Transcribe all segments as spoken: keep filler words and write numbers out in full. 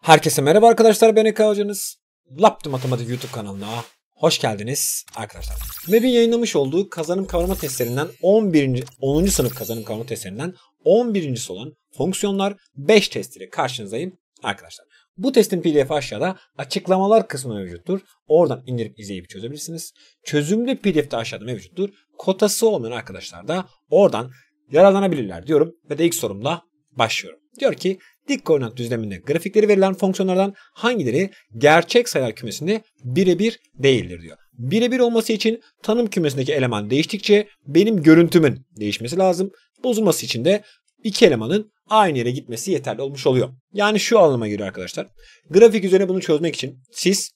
Herkese merhaba arkadaşlar, ben Eka Hocanız. Laptı Matematik YouTube kanalına hoş geldiniz arkadaşlar. M E B'in yayınlamış olduğu kazanım kavrama testlerinden on birinci. onuncu sınıf kazanım kavrama testlerinden on birincisi olan fonksiyonlar beş testiyle karşınızdayım arkadaşlar. Bu testin P D F'i aşağıda açıklamalar kısmında mevcuttur. Oradan indirip izleyip çözebilirsiniz. Çözümlü P D F de aşağıda mevcuttur. Kotası olmayan arkadaşlar da oradan yararlanabilirler diyorum ve de ilk sorumla başlıyorum. Diyor ki dik koordinat düzleminde grafikleri verilen fonksiyonlardan hangileri gerçek sayılar kümesinde birebir değildir diyor. Birebir olması için tanım kümesindeki eleman değiştikçe benim görüntümün değişmesi lazım. Bozulması için de iki elemanın aynı yere gitmesi yeterli olmuş oluyor. Yani şu anlama geliyor arkadaşlar. Grafik üzerine bunu çözmek için siz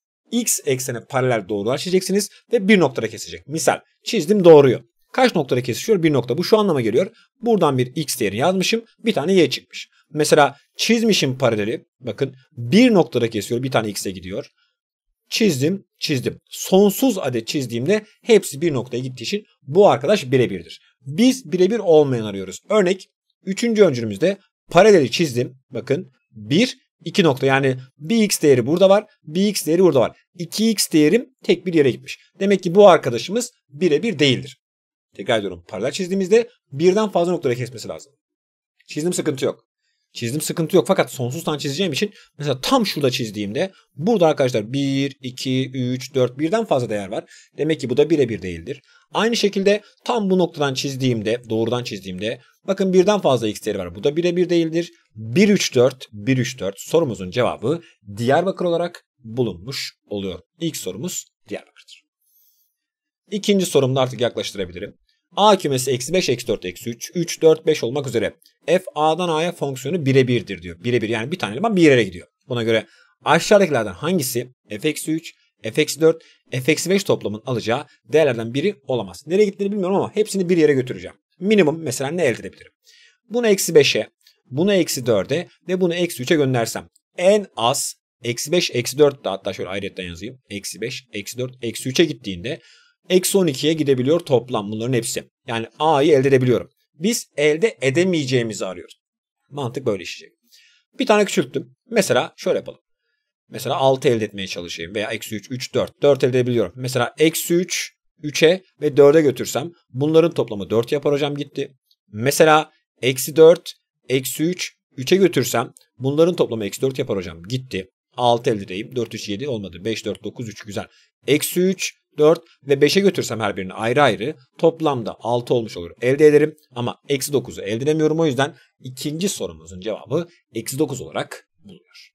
x eksene paralel doğrular çizeceksiniz ve bir noktada kesecek. Misal çizdim doğruyu. Kaç noktada kesişiyor? Bir nokta. Bu şu anlama geliyor. Buradan bir x değeri yazmışım. Bir tane y çıkmış. Mesela çizmişim paraleli. Bakın bir noktada kesiyor. Bir tane x'e gidiyor. Çizdim, çizdim. Sonsuz adet çizdiğimde hepsi bir noktaya gittiği için bu arkadaş birebirdir. Biz birebir olmayan arıyoruz. Örnek üçüncü öncülümüzde paraleli çizdim. Bakın bir, iki nokta. Yani bir x değeri burada var. Bir x değeri burada var. iki x değerim tek bir yere gitmiş. Demek ki bu arkadaşımız birebir değildir. Tekrar ediyorum. Paralel çizdiğimizde birden fazla noktada kesmesi lazım. Çizdim, sıkıntı yok. Çizdim, sıkıntı yok. Fakat sonsuz tane çizeceğim için mesela tam şurada çizdiğimde burada arkadaşlar bir, iki, üç, dört birden fazla değer var. Demek ki bu da birebir değildir. Aynı şekilde tam bu noktadan çizdiğimde, doğrudan çizdiğimde bakın birden fazla x değeri var. Bu da birebir değildir. bir, üç, dört, bir, üç, dört sorumuzun cevabı Diyarbakır olarak bulunmuş oluyor. İlk sorumuz Diyarbakır'dır. İkinci sorumda artık yaklaştırabilirim. A kümesi eksi beş, eksi dört, eksi üç, üç, dört, beş olmak üzere f A'dan A'ya fonksiyonu birebirdir diyor. Birebir yani bir tane eleman bir yere gidiyor. Buna göre aşağıdakilerden hangisi f eksi üç, f eksi dört, f eksi beş toplamın alacağı değerlerden biri olamaz. Nereye gittiğini bilmiyorum ama hepsini bir yere götüreceğim. Minimum mesela ne elde edebilirim? Bunu eksi beşe, bunu eksi dörde ve bunu eksi üçe göndersem en az eksi beş, eksi dört de hatta şöyle ayrıyetten yazayım. Eksi beş, eksi dört, eksi üçe gittiğinde eksi on ikiye gidebiliyor toplam bunların hepsi. Yani A'yı elde edebiliyorum. Biz elde edemeyeceğimizi arıyoruz. Mantık böyle işleyecek. Bir tane küçülttüm. Mesela şöyle yapalım. Mesela altı elde etmeye çalışayım. Veya eksi üç, üç, dört. dört elde edebiliyorum. Mesela eksi üç, üçe ve dörde götürsem bunların toplamı dört yapar hocam gitti. Mesela eksi dört, eksi üç, üçe götürsem bunların toplamı eksi dört yapar hocam gitti. altı elde edeyim. dört, üç, yedi olmadı. beş, dört, dokuz, üç güzel. Eksi üç, dört ve beşe götürsem her birini ayrı ayrı toplamda altı olmuş olur. Elde ederim ama eksi dokuzu elde edemiyorum. O yüzden ikinci sorumuzun cevabı eksi dokuz olarak bulunuyor.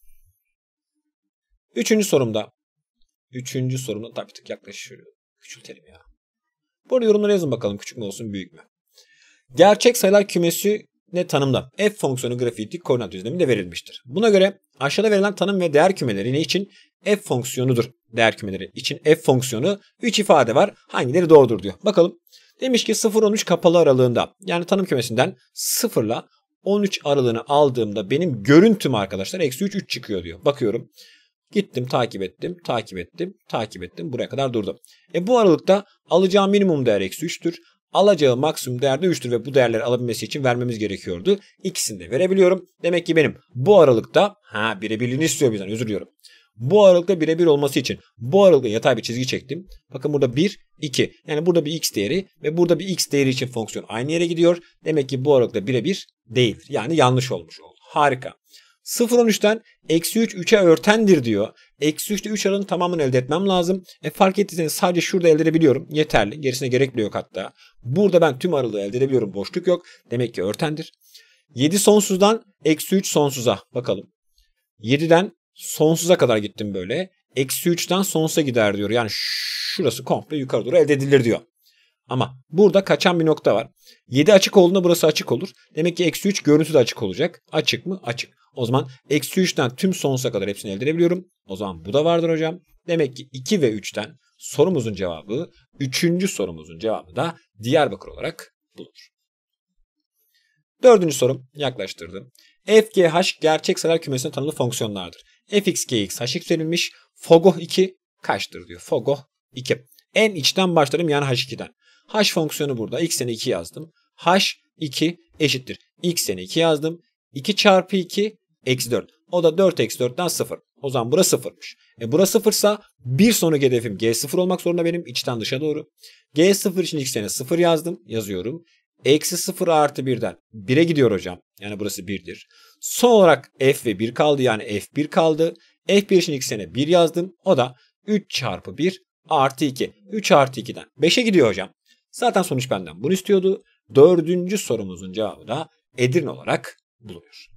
Üçüncü sorumda. Üçüncü sorumda tabii tık yaklaşıyor. Küçültelim ya. Bu arada yorumlara yazın bakalım küçük mü olsun büyük mü. Gerçek sayılar kümesi ne tanımda? F fonksiyonu grafiği dik koordinat düzleminde verilmiştir. Buna göre aşağıda verilen tanım ve değer kümeleri ne için? F fonksiyonudur. Değer kümeleri için F fonksiyonu üç ifade var. Hangileri doğrudur diyor. Bakalım. Demiş ki sıfır on üç kapalı aralığında yani tanım kümesinden sıfır ile on üç aralığını aldığımda benim görüntüm arkadaşlar eksi üç, üç çıkıyor diyor. Bakıyorum. Gittim takip ettim, takip ettim, takip ettim. Buraya kadar durdum. E bu aralıkta alacağım minimum değer eksi üçtür. Alacağı maksimum değer de üçtür ve bu değerleri alabilmesi için vermemiz gerekiyordu. İkisini de verebiliyorum. Demek ki benim bu aralıkta ha birebirliğini istiyor bizden özür diliyorum. Bu aralıkta birebir olması için bu aralıkta yatay bir çizgi çektim. Bakın burada bir, iki. Yani burada bir x değeri ve burada bir x değeri için fonksiyon aynı yere gidiyor. Demek ki bu aralıkta birebir değil. Yani yanlış olmuş oldu. Harika. sıfır on üçten eksi üç, üçe örtendir diyor. Eksi üç ile üç aralığının tamamını elde etmem lazım. E fark ettiyseniz sadece şurada elde edebiliyorum. Yeterli. Gerisine gerek bile yok hatta. Burada ben tüm aralığı elde edebiliyorum. Boşluk yok. Demek ki örtendir. yedi sonsuzdan eksi üç sonsuza. Bakalım. yediden sonsuza kadar gittim böyle. Eksi üçten sonsuza gider diyor. Yani şurası komple yukarı doğru elde edilir diyor. Ama burada kaçan bir nokta var. yedi açık olduğunda burası açık olur. Demek ki eksi üç görüntü de açık olacak. Açık mı? Açık. O zaman eksi üçten tüm sonsuza kadar hepsini elde edebiliyorum. O zaman bu da vardır hocam. Demek ki iki ve üçten sorumuzun cevabı, üçüncü sorumuzun cevabı da Diyarbakır olarak bulunur. Dördüncü sorum yaklaştırdım. F, G, H gerçek sayılar kümesine tanımlı fonksiyonlardır. Fx, Gx, Hx verilmiş. Fogoh iki kaçtır diyor. Fogoh iki. En içten başlarım yani H iki'den. H fonksiyonu burada. X'ine iki yazdım. H iki eşittir. X'ine iki yazdım. iki çarpı iki eksi dört. O da dört eksi dörtten sıfır. O zaman burası sıfırmış. E burası sıfırsa bir sonraki hedefim G sıfır olmak zorunda benim. İçten dışa doğru. G sıfır için ilk sene sıfır yazdım. Yazıyorum. Eksi sıfır artı birden bire gidiyor hocam. Yani burası birdir. Son olarak F ve bir kaldı. Yani F bir kaldı. F bir için ilk sene bir yazdım. O da üç çarpı bir artı iki. üç artı ikiden beşe gidiyor hocam. Zaten sonuç benden bunu istiyordu. Dördüncü sorumuzun cevabı da Edirne olarak bulunuyor.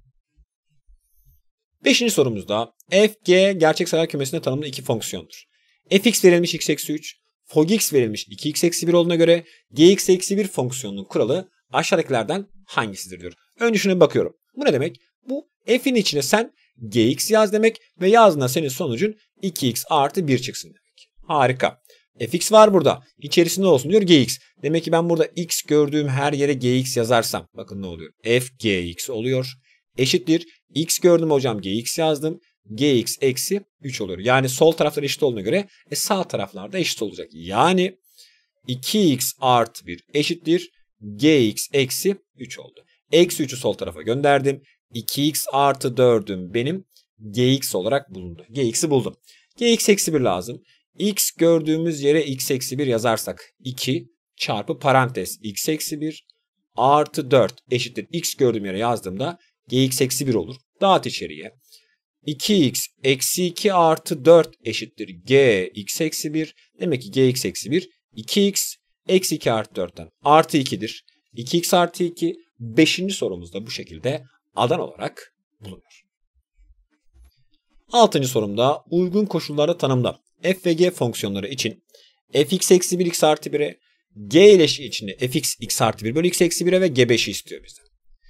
Beşinci sorumuzda f, g gerçek sayılar kümesinde tanımlı iki fonksiyondur. Fx verilmiş x eksi üç, fogx verilmiş iki x eksi bir olduğuna göre gx eksi bir fonksiyonunun kuralı aşağıdakilerden hangisidir diyor. Önce şuna bir bakıyorum. Bu ne demek? Bu f'in içine sen gx yaz demek ve yazdığında senin sonucun iki x artı bir çıksın demek. Harika. Fx var burada. İçerisinde olsun diyor gx. Demek ki ben burada x gördüğüm her yere gx yazarsam bakın ne oluyor? F gx oluyor. Eşittir. X gördüm hocam gx yazdım. Gx eksi üç oluyor. Yani sol taraflar eşit olduğuna göre e, sağ taraflar da eşit olacak. Yani iki x artı bir eşittir. Gx eksi üç oldu. Eksi üçü sol tarafa gönderdim. iki x artı dördüm benim gx olarak bulundu. Gx'i buldum. Gx eksi bir lazım. X gördüğümüz yere x eksi bir yazarsak iki çarpı parantez x eksi bir artı dört eşittir. X gördüğüm yere yazdığımda gx eksi bir olur. Dağıt içeriye. iki x eksi iki artı dört eşittir gx eksi bir. Demek ki gx eksi bir iki x eksi iki artı dörtten artı ikidir. iki x artı iki beşinci sorumuzda bu şekilde adan olarak bulunur. altıncı sorumda uygun koşullarda tanımla f ve g fonksiyonları için fx eksi bir x artı bire, g ileşiği içinde fx x artı bir bölü x eksi bire ve g beşi istiyor bizden.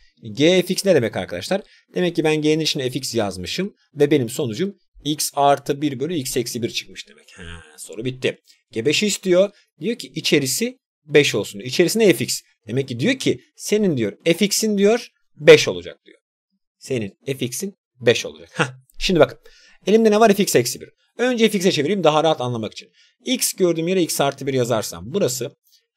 G fx ne demek arkadaşlar? Demek ki ben g'nin içine fx yazmışım ve benim sonucum x artı bir bölü x eksi bir çıkmış demek. Ha, soru bitti. g beşi istiyor. Diyor ki içerisi beş olsun diyor. İçerisinde fx. Demek ki diyor ki senin diyor fx'in diyor beş olacak diyor. Senin fx'in beş olacak. Heh. Şimdi bakın. Elimde ne var? Fx eksi bir. Önce fx'e çevireyim daha rahat anlamak için. X gördüğüm yere x artı bir yazarsam burası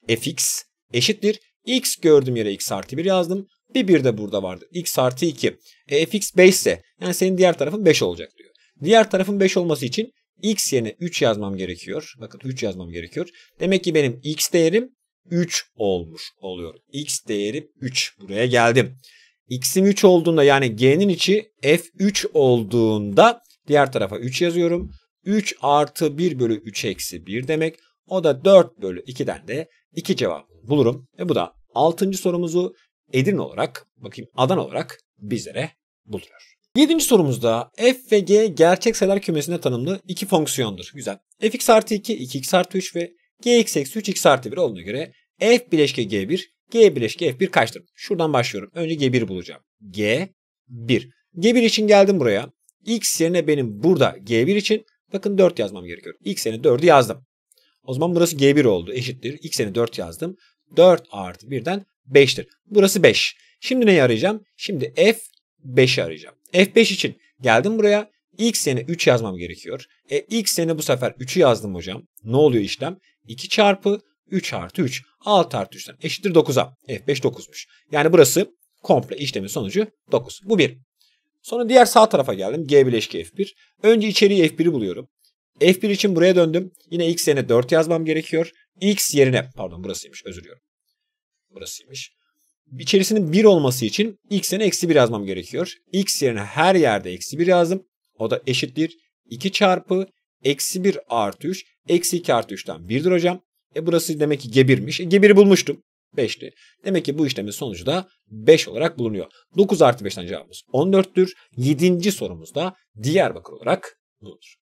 fx eşittir. X gördüğüm yere x artı bir yazdım. Bir bir de burada vardır. X artı iki. E, fx beş ise yani senin diğer tarafın beş olacak diyor. Diğer tarafın beş olması için x yerine üç yazmam gerekiyor. Bakın üç yazmam gerekiyor. Demek ki benim x değerim üç olmuş oluyor. X değerim üç. Buraya geldim. X'im üç olduğunda yani g'nin içi f üç olduğunda diğer tarafa üç yazıyorum. üç artı bir bölü üç eksi bir demek. O da dört bölü ikiden de iki cevabı bulurum. Ve bu da altıncı sorumuzu Edirne olarak, bakayım Adana olarak bizlere buluyor. yedinci sorumuzda f ve g gerçek sayılar kümesinde tanımlı iki fonksiyondur. Güzel. Fx artı iki, iki x artı üç ve gx eksi üç x artı bir olduğuna göre f bileşke g bir, g bileşke f bir kaçtır? Şuradan başlıyorum. Önce g bir bulacağım. g bir. g bir için geldim buraya. X yerine benim burada g bir için bakın dört yazmam gerekiyor. X yerine dördü yazdım. O zaman burası g bir oldu. Eşittir. X yerine dört yazdım. dört artı birden beştir. Burası beş. Şimdi neyi arayacağım? Şimdi f beşi arayacağım. f beş için geldim buraya. X yerine üç yazmam gerekiyor. E, x yerine bu sefer üçü yazdım hocam. Ne oluyor işlem? iki çarpı üç artı üç. altı artı üçten eşittir dokuza. f beş dokuzmuş. Yani burası komple işlemin sonucu dokuz. Bu bir. Sonra diğer sağ tarafa geldim. G bileşke f bir. Önce içeriği f biri buluyorum. f bir için buraya döndüm. Yine x yerine dört yazmam gerekiyor. X yerine, pardon burasıymış, özür diliyorum. Burasıymış. İçerisinin bir olması için x yerine eksi bir yazmam gerekiyor. X yerine her yerde eksi bir yazdım. O da eşittir. iki çarpı eksi bir artı üç. Eksi iki artı üçten birdir hocam. E burası demek ki g birmiş. E, g biri bulmuştum. beşti. Demek ki bu işlemin sonucu da beş olarak bulunuyor. dokuz artı beşten cevabımız on dörttür. yedinci sorumuzda Diyarbakır olarak bulunur.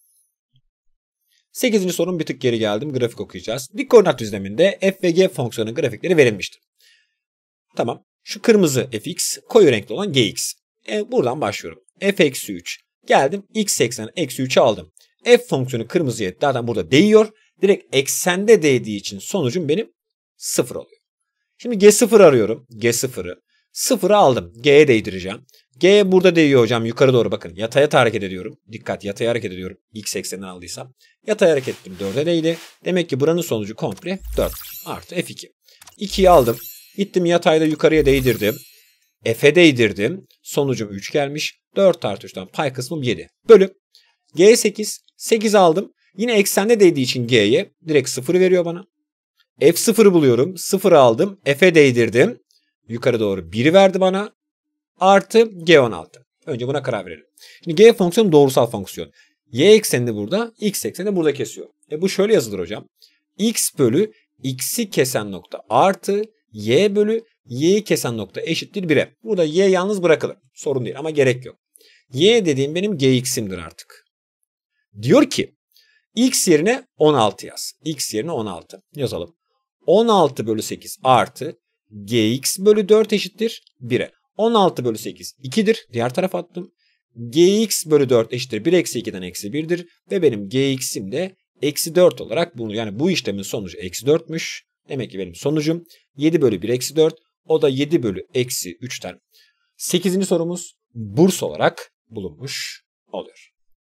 sekizinci sorun bir tık geri geldim. Grafik okuyacağız. Dik koordinat düzleminde f ve g fonksiyonunun grafikleri verilmiştir. Tamam. Şu kırmızı fx, koyu renkli olan gx. E, buradan başlıyorum. f eksi üç. Geldim. X ekseni eksi üçü aldım. F fonksiyonu kırmızıya zaten burada değiyor. Direkt eksende değdiği için sonucum benim sıfır oluyor. Şimdi g sıfır arıyorum. g sıfırı. sıfırı aldım. G'ye değdireceğim. G burada değiyor hocam. Yukarı doğru bakın. Yataya hareket ediyorum. Dikkat, yataya hareket ediyorum. X eksenini aldıysam. Yataya hareket ettim. dörde değdi. Demek ki buranın sonucu komple dört. Artı f iki. ikiyi aldım. Gittim yatayda yukarıya değdirdim. F'e değdirdim. Sonucum üç gelmiş. dört artı üçten pay kısmım yedi. Bölü. G sekiz. sekiz aldım. Yine eksende değdiği için G'ye direkt sıfır veriyor bana. F sıfırı buluyorum. sıfırı aldım. F'e değdirdim. Yukarı doğru biri verdi bana. Artı G on altı. Önce buna karar verelim. Şimdi G fonksiyonu doğrusal fonksiyon. Y eksenini burada, X eksenini burada kesiyor. E bu şöyle yazılır hocam. X bölü X'i kesen nokta artı Y bölü Y'yi kesen nokta eşittir bire. Burada Y yalnız bırakılır. Sorun değil ama gerek yok. Y dediğim benim G X'imdir artık. Diyor ki X yerine on altı yaz. X yerine on altı yazalım. on altı bölü sekiz artı G X bölü dört eşittir bire. on altı bölü sekiz ikidir. Diğer tarafa attım. G X bölü dört eşittir bir eksi ikiden eksi birdir. Ve benim G X'im de eksi dört olarak bulunuyor. Yani bu işlemin sonucu eksi dörtmüş. Demek ki benim sonucum yedi bölü bir eksi dört. O da yedi bölü eksi üçten. sekizinci sorumuz burs olarak bulunmuş oluyor.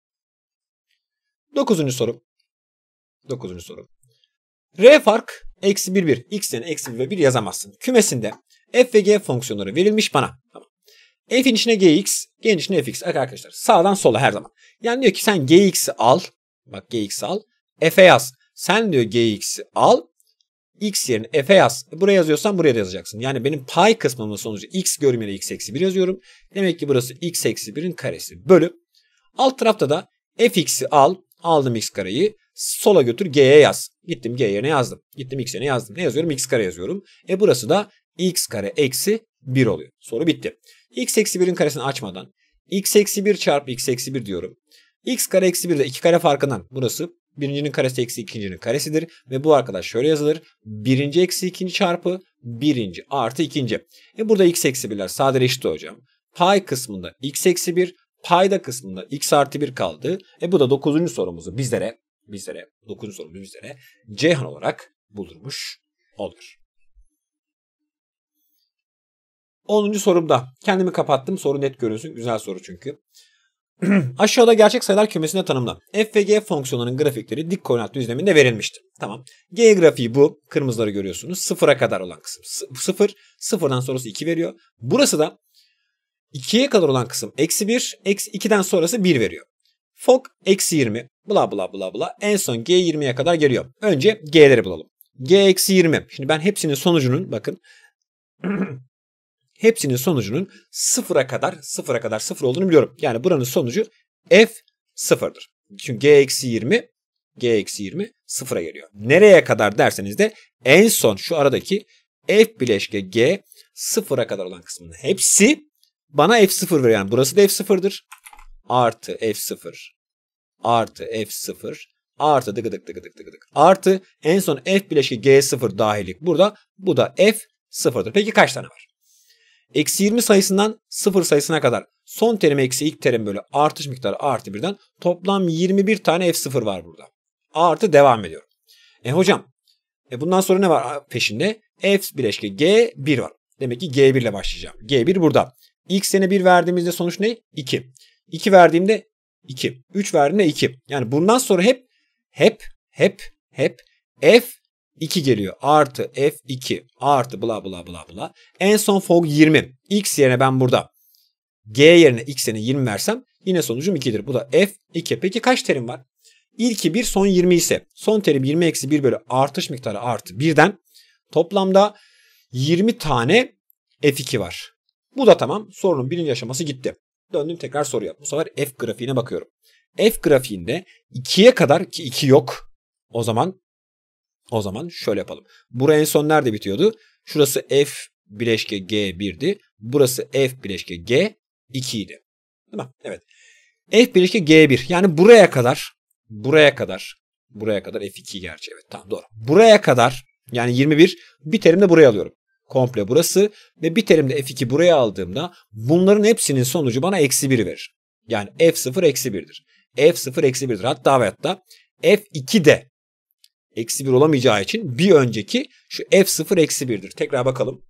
dokuzuncu soru. dokuzuncu soru. R fark eksi bir bir. X'den eksi bir ve bir yazamazsın. Kümesinde f ve g fonksiyonları verilmiş bana. Tamam. F'in içine gx, g'nin içine fx. Arkadaşlar sağdan sola her zaman. Yani diyor ki sen gx'i al. Bak gx'i al. F'e yaz. Sen diyor gx'i al. X yerine f'e yaz. Buraya yazıyorsan buraya da yazacaksın. Yani benim pay kısmımın sonucu x görüm yerine x eksi bir yazıyorum. Demek ki burası x eksi birin karesi bölü. Alt tarafta da fx'i al. Aldım x kareyi. Sola götür g'ye yaz. Gittim g yerine yazdım. Gittim x yerine yazdım. Ne yazıyorum? X kare yazıyorum. E burası da x kare eksi bir oluyor. Soru bitti. X eksi birin karesini açmadan x eksi bir çarpı x eksi bir diyorum. X kare eksi bir de iki kare farkından burası birincinin karesi eksi ikincinin karesidir. Ve bu arkadaş şöyle yazılır. Birinci eksi ikinci çarpı birinci artı ikinci. E burada x eksi birler sadeleşti hocam. Pay kısmında x eksi bir, payda kısmında x artı bir kaldı. E bu da dokuzuncu sorumuzu bizlere, bizlere, dokuzuncu sorumuzu bizlere Ceyhan olarak buldurmuş olur. onuncu sorumda kendimi kapattım. Soru net görünsün. Güzel soru çünkü. Aşağıda gerçek sayılar kümesinde tanımla. F ve G fonksiyonlarının grafikleri dik koordinat düzleminde verilmiştir. Tamam. G grafiği bu. Kırmızıları görüyorsunuz. Sıfıra kadar olan kısım. Sıfır. Sıfırdan sonrası iki veriyor. Burası da ikiye kadar olan kısım eksi bir. Eksi ikiden sonrası bir veriyor. Fok eksi yirmi. Bla bla bla bla. En son G yirmiye kadar geliyor. Önce G'leri bulalım. G eksi yirmi. Şimdi ben hepsinin sonucunun bakın. Hepsinin sonucunun sıfıra kadar sıfıra kadar sıfır olduğunu biliyorum. Yani buranın sonucu f sıfırdır. Çünkü g eksi yirmi g eksi yirmi sıfıra geliyor. Nereye kadar derseniz de en son şu aradaki f bileşke g sıfıra kadar olan kısmının hepsi bana f sıfır veriyor. Yani burası da f sıfırdır. Artı f sıfır artı f sıfır artı dıgıdık dıgıdık dıgıdık artı en son f bileşke g sıfır dahillik burada. Bu da f sıfırdır. Peki kaç tane var? Eksi yirmi sayısından sıfır sayısına kadar son terim eksi ilk terim bölü artış miktarı artı birden toplam yirmi bir tane f sıfır var burada. Artı devam ediyorum. E hocam e bundan sonra ne var peşinde? F bileşke g bir var. Demek ki g bir ile başlayacağım. g bir burada. İlk sene bir verdiğimizde sonuç ne? iki. iki verdiğimde iki. üç verdiğimde iki. Yani bundan sonra hep hep hep hep f iki geliyor. Artı f iki artı bla bla bla bla. En son fog yirmi. X yerine ben burada g yerine x yerine yirmi versem yine sonucum ikidir. Bu da f iki. Peki kaç terim var? İlki bir, son yirmi ise son terim yirmi eksi bir bölü artış miktarı artı birden toplamda yirmi tane f iki var. Bu da tamam. Sorunun birinci aşaması gitti. Döndüm tekrar soruya. Bu sefer f grafiğine bakıyorum. F grafiğinde ikiye kadar ki iki yok. O zaman O zaman şöyle yapalım. Buraya en son nerede bitiyordu? Şurası f bileşke g bir'di. Burası f bileşke g iki idi. Değil mi? Evet. F bileşke g bir. Yani buraya kadar buraya kadar buraya kadar f iki gerçi. Evet tamam doğru. Buraya kadar yani yirmi bir bir terim de buraya alıyorum. Komple burası ve bir terim de f iki buraya aldığımda bunların hepsinin sonucu bana eksi bir verir. Yani f sıfır eksi bir'dir. f sıfır eksi bir'dir. Hatta ve hatta f iki de eksi bir olamayacağı için bir önceki şu f sıfır eksi bir'dir. Tekrar bakalım.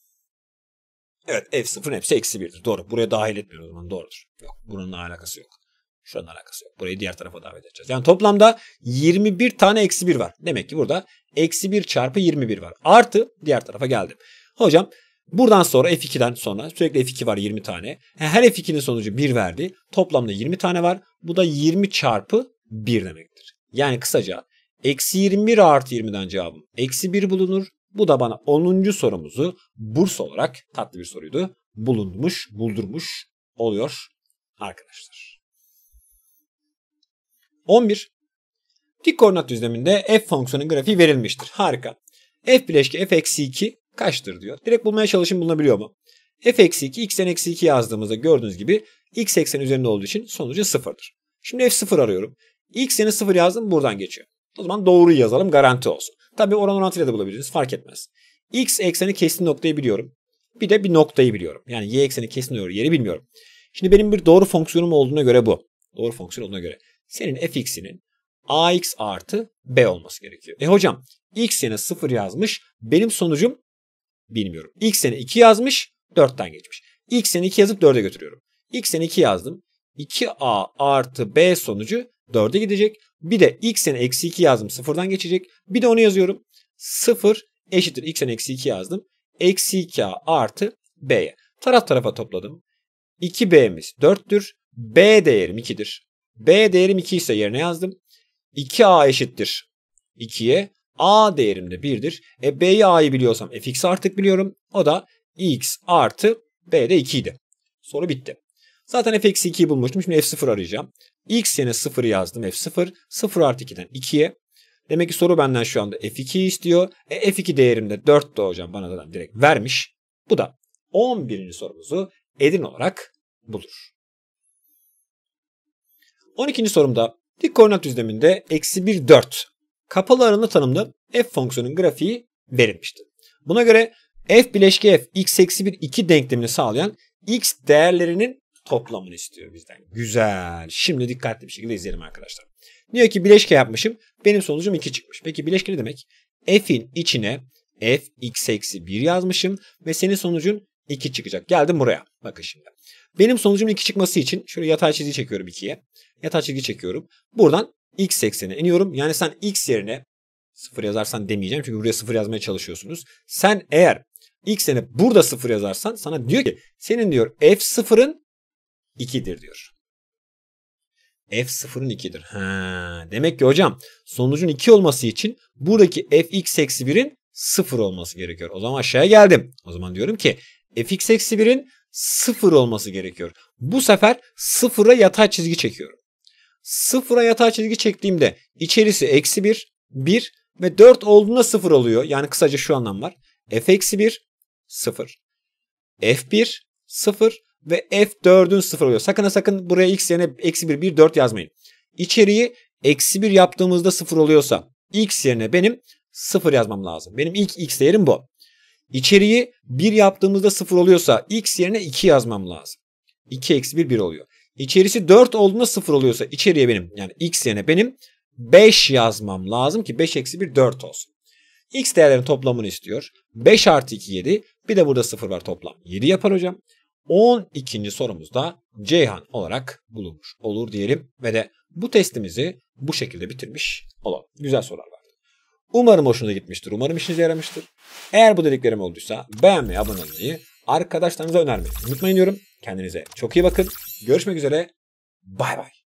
Evet f sıfırın hepsi eksi bir'dir. Doğru. Buraya dahil etmiyoruz o zaman. Doğrudur. Yok. Bununla alakası yok. Şuranın alakası yok. Burayı diğer tarafa davet edeceğiz. Yani toplamda yirmi bir tane eksi bir var. Demek ki burada eksi bir çarpı yirmi bir var. Artı diğer tarafa geldim. Hocam Buradan sonra F iki'den sonra sürekli F iki var yirmi tane. Her F iki'nin sonucu bir verdi. Toplamda yirmi tane var. Bu da yirmi çarpı bir demektir. Yani kısaca eksi yirmi bir artı yirmi'den cevabım eksi bir bulunur. Bu da bana onuncu sorumuzu burs olarak, tatlı bir soruydu, bulunmuş, buldurmuş oluyor arkadaşlar. on bir. Dik koordinat düzleminde f fonksiyonun grafiği verilmiştir. Harika. F bileşke f eksi iki kaçtır diyor. Direkt bulmaya çalışın, bulunabiliyor mu? F eksi iki, x'ten eksi iki yazdığımızda gördüğünüz gibi x eksen üzerinde olduğu için sonucu sıfırdır. Şimdi f sıfır arıyorum. X'ini sıfır yazdım, buradan geçiyor. O zaman doğruyu yazalım, garanti olsun. Tabii oran orantıyla da bulabiliriz, fark etmez. X ekseni kesin noktayı biliyorum. Bir de bir noktayı biliyorum. Yani y ekseni kesin yeri bilmiyorum. Şimdi benim bir doğru fonksiyonum olduğuna göre bu. Doğru fonksiyon olduğuna göre. Senin fx'inin ax artı b olması gerekiyor. E hocam x yerine sıfır yazmış. Benim sonucum bilmiyorum. X yerine iki yazmış. dörtten geçmiş. X yerine iki yazıp dörde götürüyorum. X yerine iki yazdım. iki a artı b sonucu dörde gidecek. Bir de x yerine eksi iki yazdım. sıfırdan geçecek. Bir de onu yazıyorum. sıfır eşittir x yerine eksi iki yazdım. Eksi iki a artı b'ye. Taraf tarafa topladım. iki b'miz dörttür. B değerim iki'dir. B değerim iki ise yerine yazdım. iki a eşittir iki'ye. A değerim de bir'dir. E b'yi, a'yı biliyorsam fx'i artık biliyorum. O da x artı b de iki idi. Soru bitti. Zaten f eksi iki'yi bulmuştum. Şimdi f sıfır arayacağım. X yerine sıfır yazdım. f sıfır. sıfır artı iki'den iki'ye. Demek ki soru benden şu anda f iki'yi istiyor. E f iki değerim de dörttü hocam. Bana zaten direkt vermiş. Bu da on birinci sorumuzu Edirne olarak bulur. on ikinci sorumda dik koordinat düzleminde eksi bir, dört kapalı aralığı tanımlı f fonksiyonun grafiği verilmiştir. Buna göre f bileşke f x eksi bir, iki denklemini sağlayan x değerlerinin toplamını istiyor bizden. Güzel. Şimdi dikkatli bir şekilde izleyelim arkadaşlar. Diyor ki bileşke yapmışım. Benim sonucum iki çıkmış. Peki bileşke ne demek? F'in içine f x eksi bir yazmışım ve senin sonucun iki çıkacak. Geldim buraya. Bakın şimdi. Benim sonucumun iki çıkması için şöyle yatay çizgi çekiyorum iki'ye. Yatay çizgi çekiyorum. Buradan x eksenine iniyorum. Yani sen x yerine sıfır yazarsan demeyeceğim. Çünkü buraya sıfır yazmaya çalışıyorsunuz. Sen eğer x yerine burada sıfır yazarsan sana diyor ki senin diyor f sıfırın iki'dir diyor. F sıfırın iki'dir. Ha, demek ki hocam sonucun iki olması için buradaki fx eksi bir'in sıfır olması gerekiyor. O zaman aşağıya geldim. O zaman diyorum ki fx eksi bir'in sıfır olması gerekiyor. Bu sefer sıfıra yatay çizgi çekiyorum. sıfıra yatay çizgi çektiğimde içerisi eksi bir, bir ve dört olduğunda sıfır oluyor. Yani kısaca şu anlam var. F eksi bir, sıfır. F bir, sıfır. Ve f dört'ün sıfır oluyor. Sakın ha sakın buraya x yerine eksi bir, bir, dört yazmayın. İçeriği eksi bir yaptığımızda sıfır oluyorsa x yerine benim sıfır yazmam lazım. Benim ilk x değerim bu. İçeriği bir yaptığımızda sıfır oluyorsa x yerine iki yazmam lazım. iki eksi bir, bir oluyor. İçerisi dört olduğunda sıfır oluyorsa içeriye benim yani x yerine benim beş yazmam lazım ki beş eksi bir, dört olsun. X değerlerin toplamını istiyor. beş artı iki, yedi. Bir de burada sıfır var, toplam yedi yapar hocam. on ikinci sorumuzda Ceyhan olarak bulunmuş olur diyelim ve de bu testimizi bu şekilde bitirmiş olalım. Güzel sorular vardı. Umarım hoşunuza gitmiştir. Umarım işinize yaramıştır. Eğer bu dediklerim olduysa beğenmeyi, abone olmayı, arkadaşlarınıza önermeyi unutmayın diyorum. Kendinize çok iyi bakın. Görüşmek üzere. Bay bay.